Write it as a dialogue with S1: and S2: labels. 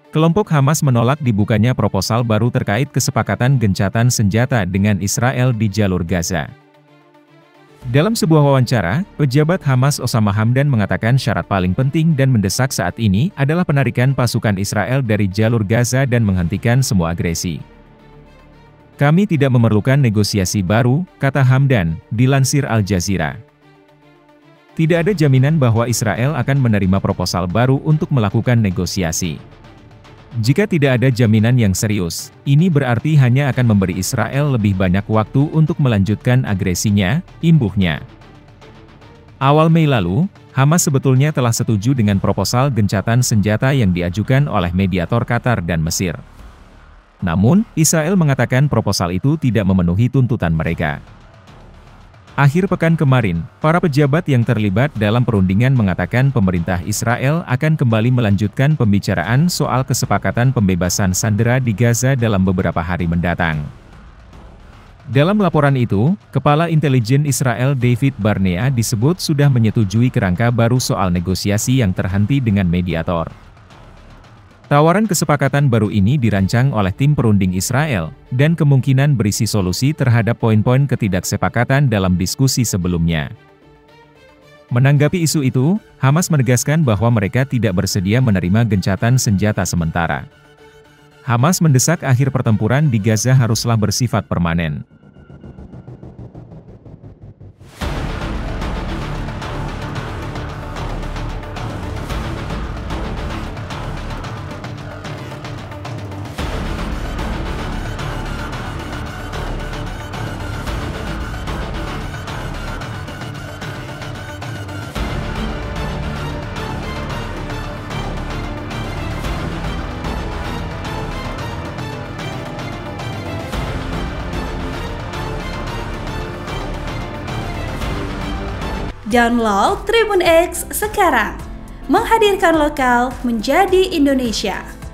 S1: Kelompok Hamas menolak dibukanya proposal baru terkait kesepakatan gencatan senjata dengan Israel di jalur Gaza. Dalam sebuah wawancara, pejabat Hamas Osama Hamdan mengatakan syarat paling penting dan mendesak saat ini adalah penarikan pasukan Israel dari jalur Gaza dan menghentikan semua agresi. Kami tidak memerlukan negosiasi baru, kata Hamdan, dilansir Al Jazeera. Tidak ada jaminan bahwa Israel akan menerima proposal baru untuk melakukan negosiasi. Jika tidak ada jaminan yang serius, ini berarti hanya akan memberi Israel lebih banyak waktu untuk melanjutkan agresinya, imbuhnya. Awal Mei lalu, Hamas sebetulnya telah setuju dengan proposal gencatan senjata yang diajukan oleh mediator Qatar dan Mesir. Namun, Israel mengatakan proposal itu tidak memenuhi tuntutan mereka. Akhir pekan kemarin, para pejabat yang terlibat dalam perundingan mengatakan pemerintah Israel akan kembali melanjutkan pembicaraan soal kesepakatan pembebasan sandera di Gaza dalam beberapa hari mendatang. Dalam laporan itu, Kepala Intelijen Israel David Barnea disebut sudah menyetujui kerangka baru soal negosiasi yang terhenti dengan mediator. Tawaran kesepakatan baru ini dirancang oleh tim perunding Israel, dan kemungkinan berisi solusi terhadap poin-poin ketidaksepakatan dalam diskusi sebelumnya. Menanggapi isu itu, Hamas menegaskan bahwa mereka tidak bersedia menerima gencatan senjata sementara. Hamas mendesak akhir pertempuran di Gaza haruslah bersifat permanen.
S2: Download Tribun X sekarang, menghadirkan lokal menjadi Indonesia.